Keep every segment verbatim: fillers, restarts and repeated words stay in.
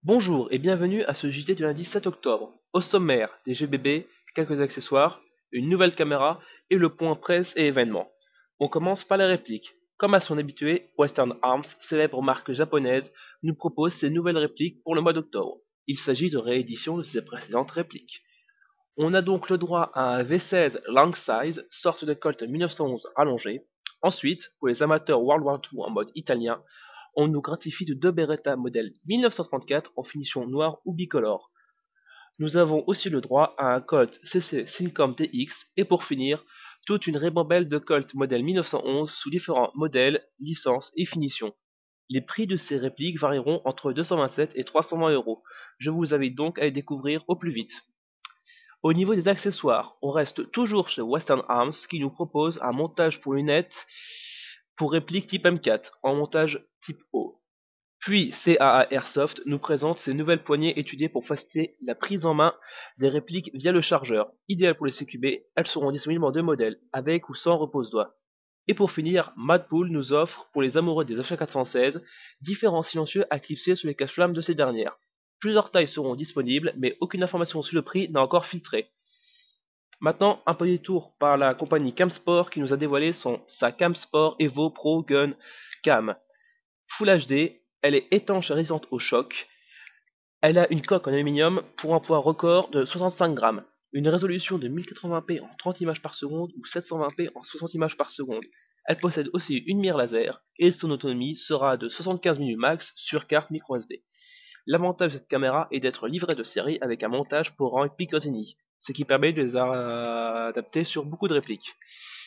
Bonjour et bienvenue à ce J T du lundi sept octobre. Au sommaire, des G B B, quelques accessoires, une nouvelle caméra et le point presse et événements. On commence par les répliques. Comme à son habitué, Western Arms, célèbre marque japonaise, nous propose ses nouvelles répliques pour le mois d'octobre. Il s'agit de rééditions de ses précédentes répliques. On a donc le droit à un V seize Long Size, sorte de Colt mille neuf cent onze rallongé. Ensuite, pour les amateurs World War deux en mode italien, on nous gratifie de deux Beretta modèle mille neuf cent trente-quatre en finition noire ou bicolore. Nous avons aussi le droit à un Colt C C Syncom T X et pour finir, toute une ribambelle de Colt modèle mille neuf cent onze sous différents modèles, licences et finitions. Les prix de ces répliques varieront entre deux cent vingt-sept et trois cent vingt euros. Je vous invite donc à les découvrir au plus vite. Au niveau des accessoires, on reste toujours chez Western Arms qui nous propose un montage pour lunettes pour réplique type M quatre en montage type O. Puis C A A Airsoft nous présente ses nouvelles poignées étudiées pour faciliter la prise en main des répliques via le chargeur. Idéales pour les C Q B, elles seront disponibles en deux modèles, avec ou sans repose-doigt. Et pour finir, Madpool nous offre, pour les amoureux des H quatre cent seize, différents silencieux à clipser sur les cache-flammes de ces dernières. Plusieurs tailles seront disponibles, mais aucune information sur le prix n'a encore filtré. Maintenant, un petit tour par la compagnie Camsport qui nous a dévoilé son, sa Camsport Evo Pro Gun Cam. Full H D, elle est étanche et résistante au choc. Elle a une coque en aluminium pour un poids record de soixante-cinq grammes, une résolution de mille quatre-vingts p en trente images par seconde ou sept cent vingt p en soixante images par seconde. Elle possède aussi une mire laser et son autonomie sera de soixante-quinze minutes max sur carte micro S D. L'avantage de cette caméra est d'être livrée de série avec un montage pour rang Picatinny, ce qui permet de les adapter sur beaucoup de répliques.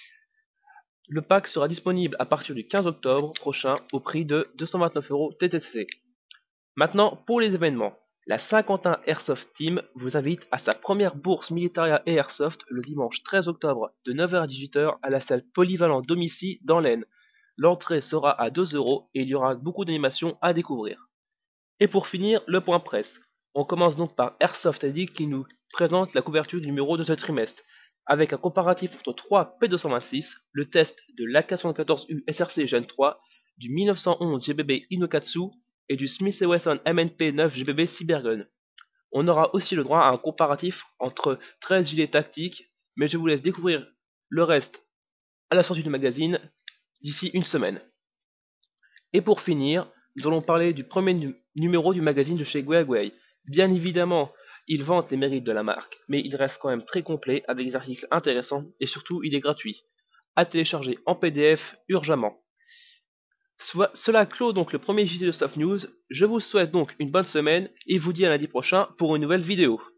Le pack sera disponible à partir du quinze octobre prochain au prix de deux cent vingt-neuf euros T T C. Maintenant, pour les événements, la Saint-Quentin Airsoft Team vous invite à sa première bourse Militaria et Airsoft le dimanche treize octobre de neuf heures à dix-huit heures à la salle Polyvalent Domicy dans l'Aisne. L'entrée sera à deux euros et il y aura beaucoup d'animations à découvrir. Et pour finir, le point presse. On commence donc par Airsoft Addict qui nous présente la couverture du numéro de ce trimestre, avec un comparatif entre trois P deux cent vingt-six, le test de l'A K soixante-quatorze U S R C Gen trois, du mille neuf cent onze G B B Inokatsu et du Smith and Wesson M N P neuf G B B Cybergun. On aura aussi le droit à un comparatif entre treize gilets tactiques, mais je vous laisse découvrir le reste à la sortie du magazine d'ici une semaine. Et pour finir, nous allons parler du premier nu numéro du magazine de chez Guay. Bien évidemment, il vante les mérites de la marque, mais il reste quand même très complet avec des articles intéressants et surtout il est gratuit. À télécharger en P D F urgemment. Soit, cela clôt donc le premier J T de Soft News. Je vous souhaite donc une bonne semaine et vous dis à lundi prochain pour une nouvelle vidéo.